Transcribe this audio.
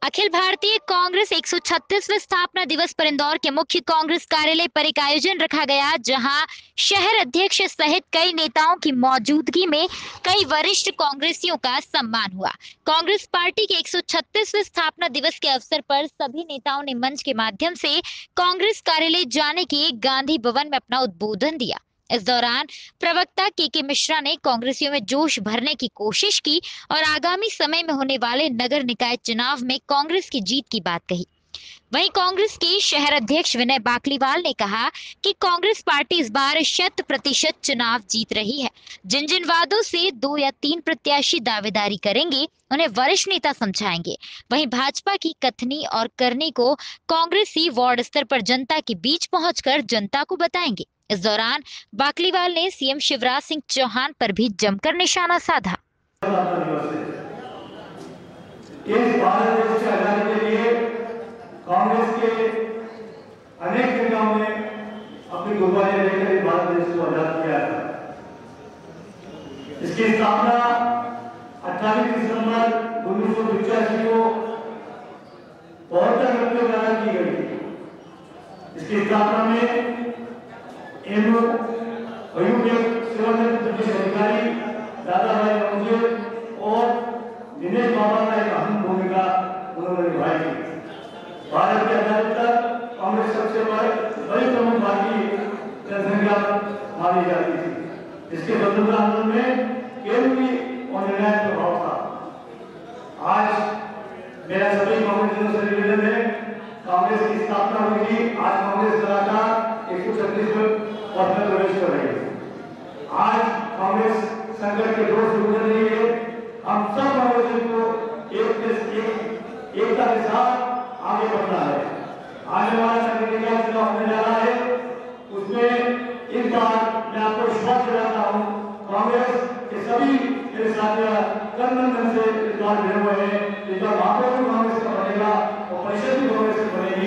अखिल भारतीय कांग्रेस 136वें स्थापना दिवस पर इंदौर के मुख्य कांग्रेस कार्यालय पर एक आयोजन रखा गया, जहां शहर अध्यक्ष सहित कई नेताओं की मौजूदगी में कई वरिष्ठ कांग्रेसियों का सम्मान हुआ। कांग्रेस पार्टी के 136वें स्थापना दिवस के अवसर पर सभी नेताओं ने मंच के माध्यम से कांग्रेस कार्यालय जाने के गांधी भवन में अपना उद्बोधन दिया। इस दौरान प्रवक्ता के मिश्रा ने कांग्रेसियों में जोश भरने की कोशिश की और आगामी समय में होने वाले नगर निकाय चुनाव में कांग्रेस की जीत की बात कही। वहीं कांग्रेस के शहर अध्यक्ष विनय बाकलीवाल ने कहा कि कांग्रेस पार्टी इस बार 100% चुनाव जीत रही है। जिन जिन वादों से 2 या 3 प्रत्याशी दावेदारी करेंगे, उन्हें वरिष्ठ नेता समझाएंगे। वहीं भाजपा की कथनी और करनी को कांग्रेसी वार्ड स्तर पर जनता के बीच पहुंचकर जनता को बताएंगे। इस दौरान बाकलीवाल ने सीएम शिवराज सिंह चौहान पर भी जमकर निशाना साधा। इस भारत देश की आजादी के लिए कांग्रेस के अनेक नेताओं ने अपनी कुर्बानियां देकर इस भारत देश को आजाद किया था। इसकी स्थापना 28 दिसंबर 1985 को 72 घंटे द्वारा की गई थी। इसकी स्थापना में अधिकारी दादा भाई नौरोजी और दिनेश बाबा का एक अहम भूमिका उन्होंने निभाई थी। भारत की आजादी तक कांग्रेस सबसे बड़ी प्रमुख पार्टी जनसंख्या मानी जाती थी। इसके स्वतंत्रता आंदोलन में केंद्रीय और निर्णायक प्रभाव था। आज मेरा सभी कांग्रेसियों से निवेदन है, कांग्रेस की स्थापना हुई थी, आज कांग्रेस लगातार 136वें वर्ष में प्रवेश कर रही है। आज कांग्रेस संकट के दौर से गुजर रही है। हम सब कांग्रेसियों को एकता के साथ आगे बढ़ना है। आने वाला नगर निकाय चुनाव होने जा रहा है, उसमें इस बार मैं आपको विश्वास दिलाता हूँ, कांग्रेस के सभी मेरे साथियों कन से इस बार भिड़े हुए हैं। इस बार महापौर कांग्रेस का बनेगा और परिषद भी कांग्रेस का बनेगा।